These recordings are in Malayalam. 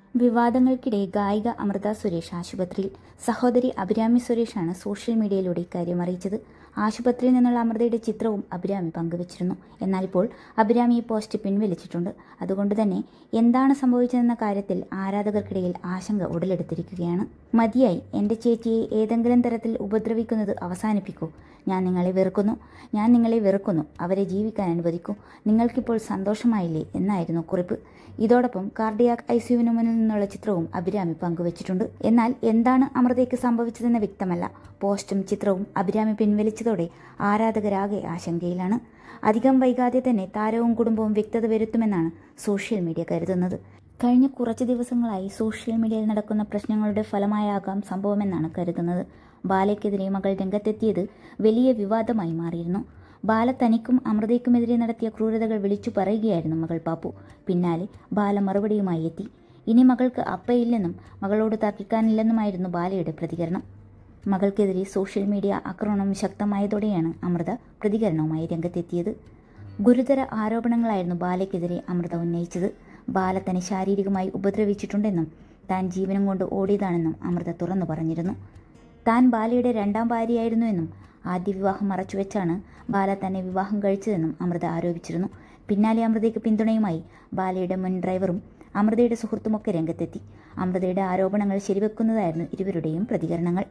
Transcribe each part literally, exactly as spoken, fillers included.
വിവാദങ്ങൾക്കിടെ ഗായിക അമൃത സുരേഷ് ആശുപത്രിയിൽ. സഹോദരി അഭിരാമി സുരേഷാണ് സോഷ്യൽ മീഡിയയിലൂടെ ഇക്കാര്യം അറിയിച്ചത്. ആശുപത്രിയിൽ നിന്നുള്ള അമൃതയുടെ ചിത്രവും അഭിരാമി പങ്കുവച്ചിരുന്നു. എന്നാൽ ഇപ്പോൾ അഭിരാമി ഈ പോസ്റ്റ് പിൻവലിച്ചിട്ടുണ്ട്. അതുകൊണ്ട് തന്നെ എന്താണ് സംഭവിച്ചതെന്ന കാര്യത്തിൽ ആരാധകർക്കിടയിൽ ആശങ്ക ഉടലെടുത്തിരിക്കുകയാണ്. മതിയായി, എൻ്റെ ചേച്ചിയെ ഏതെങ്കിലും തരത്തിൽ ഉപദ്രവിക്കുന്നത് അവസാനിപ്പിക്കൂ. ഞാൻ നിങ്ങളെ വെറുക്കുന്നു ഞാൻ നിങ്ങളെ വെറുക്കുന്നു അവരെ ജീവിക്കാൻ അനുവദിക്കൂ. നിങ്ങൾക്കിപ്പോൾ സന്തോഷമായില്ലേ എന്നായിരുന്നു കുറിപ്പ്. ഇതോടൊപ്പം കാർഡിയാക് ഐസിയുവിന് മുന്നിൽ നിന്നുള്ള ചിത്രവും അഭിരാമി പങ്കുവച്ചിട്ടുണ്ട്. എന്നാൽ എന്താണ് അമൃതയ്ക്ക് സംഭവിച്ചതെന്ന് വ്യക്തമല്ല. പോസ്റ്റും ചിത്രവും അഭിരാമി പിൻവലിച്ചതോടെ ആരാധകരാകെ ആശങ്കയിലാണ്. അധികം വൈകാതെ തന്നെ താരവും കുടുംബവും വ്യക്തത വരുത്തുമെന്നാണ് സോഷ്യൽ മീഡിയ കരുതുന്നത്. കഴിഞ്ഞ കുറച്ച് ദിവസങ്ങളായി സോഷ്യൽ മീഡിയയിൽ നടക്കുന്ന പ്രശ്നങ്ങളുടെ ഫലമായാകാം സംഭവമെന്നാണ് കരുതുന്നത്. ബാലയ്ക്കെതിരെ മകൾ രംഗത്തെത്തിയത് വലിയ വിവാദമായി മാറിയിരുന്നു. ബാല തനിക്കും അമൃതയ്ക്കുമെതിരെ നടത്തിയ ക്രൂരതകൾ വിളിച്ചു പറയുകയായിരുന്നു മകൾ പാപ്പു. പിന്നാലെ ബാല മറുപടിയുമായി എത്തി. ഇനി മകൾക്ക് അപ്പയില്ലെന്നും മകളോട് തർക്കിക്കാനില്ലെന്നുമായിരുന്നു ബാലയുടെ പ്രതികരണം. മകൾക്കെതിരെ സോഷ്യൽ മീഡിയ ആക്രമണം ശക്തമായതോടെയാണ് അമൃത പ്രതികരണവുമായി രംഗത്തെത്തിയത്. ഗുരുതര ആരോപണങ്ങളായിരുന്നു ബാലയ്ക്കെതിരെ അമൃത ഉന്നയിച്ചത്. ബാല തന്നെ ശാരീരികമായി ഉപദ്രവിച്ചിട്ടുണ്ടെന്നും താൻ ജീവനം കൊണ്ട് ഓടിയതാണെന്നും അമൃത തുറന്നു പറഞ്ഞിരുന്നു. താൻ ബാലയുടെ രണ്ടാം ഭാര്യയായിരുന്നുവെന്നും ആദ്യ വിവാഹം മറച്ചുവെച്ചാണ് ബാല തന്നെ വിവാഹം കഴിച്ചതെന്നും അമൃത ആരോപിച്ചിരുന്നു. പിന്നാലെ അമൃതയ്ക്ക് പിന്തുണയുമായി ബാലയുടെ മുൻ ഡ്രൈവറും അമൃതയുടെ സുഹൃത്തുമൊക്കെ രംഗത്തെത്തി. അമൃതയുടെ ആരോപണങ്ങൾ ശരിവെക്കുന്നതായിരുന്നു ഇരുവരുടെയും പ്രതികരണങ്ങൾ.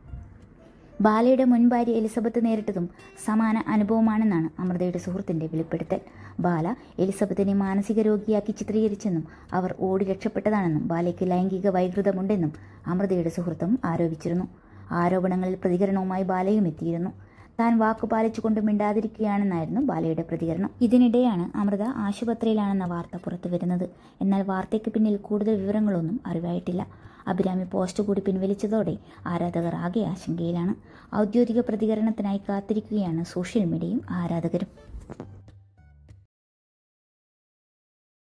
ബാലയുടെ മുൻ ഭാര്യ എലിസബത്ത് നേരിട്ടതും സമാന അനുഭവമാണെന്നാണ് അമൃതയുടെ സുഹൃത്തിന്റെ വെളിപ്പെടുത്തൽ. ബാല എലിസബത്തിനെ മാനസിക രോഗിയാക്കി ചിത്രീകരിച്ചെന്നും അവർ ഓടി രക്ഷപ്പെട്ടതാണെന്നും ബാലയ്ക്ക് ലൈംഗിക വൈകൃതമുണ്ടെന്നും അമൃതയുടെ സുഹൃത്തും ആരോപിച്ചിരുന്നു. ആരോപണങ്ങളിൽ പ്രതികരണവുമായി ബാലയും എത്തിയിരുന്നു. താൻ വാക്കു പാലിച്ചുകൊണ്ട് മിണ്ടാതിരിക്കുകയാണെന്നായിരുന്നു ബാലയുടെ പ്രതികരണം. ഇതിനിടെയാണ് അമൃത ആശുപത്രിയിലാണെന്ന വാർത്ത പുറത്തു വരുന്നത്. എന്നാൽ വാർത്തയ്ക്ക് പിന്നിൽ കൂടുതൽ വിവരങ്ങളൊന്നും അറിവായിട്ടില്ല. അഭിരാമി പോസ്റ്റ് കൂടി പിൻവലിച്ചതോടെ ആരാധകർ ആകെ ആശങ്കയിലാണ്. ഔദ്യോഗിക പ്രതികരണത്തിനായി കാത്തിരിക്കുകയാണ് സോഷ്യൽ മീഡിയയും ആരാധകരും.